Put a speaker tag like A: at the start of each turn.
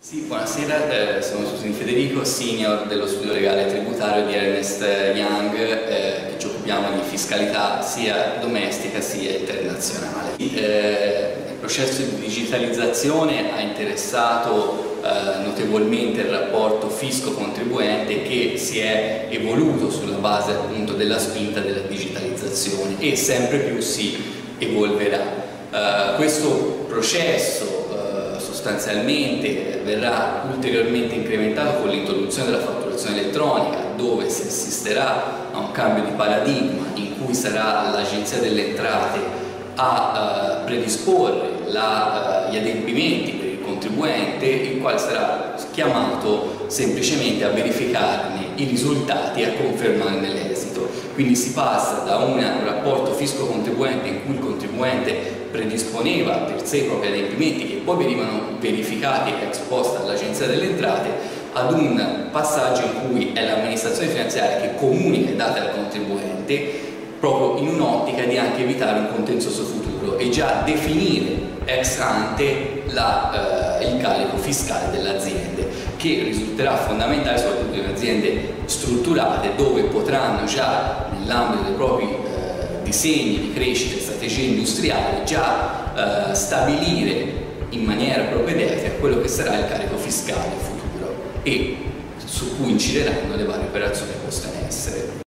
A: Sì, buonasera, sono Federico, senior dello studio legale tributario di Ernst Young, che ci occupiamo di fiscalità sia domestica sia internazionale. Il processo di digitalizzazione ha interessato notevolmente il rapporto fisco-contribuente, che si è evoluto sulla base appunto della spinta della digitalizzazione e sempre più si evolverà. Questo processo sostanzialmente verrà ulteriormente incrementato con l'introduzione della fatturazione elettronica, dove si assisterà a un cambio di paradigma in cui sarà l'Agenzia delle Entrate a predisporre gli adempimenti per il contribuente, il quale sarà chiamato semplicemente a verificarne i risultati e a confermarne l'esito. Quindi si passa da un rapporto fisco-contribuente in cui il contribuente predisponeva per sé i propri adempimenti, che poi venivano verificati ex post dall'Agenzia delle Entrate, ad un passaggio in cui è l'amministrazione finanziaria che comunica i dati al contribuente, proprio in un'ottica di anche evitare un contenzioso futuro e già definire ex ante il carico fiscale delle aziende, che risulterà fondamentale soprattutto in aziende strutturate, dove potranno già nell'ambito dei propri disegni di crescita e strategie industriali già stabilire in maniera propedeutica quello che sarà il carico fiscale futuro e su cui incideranno le varie operazioni poste in essere.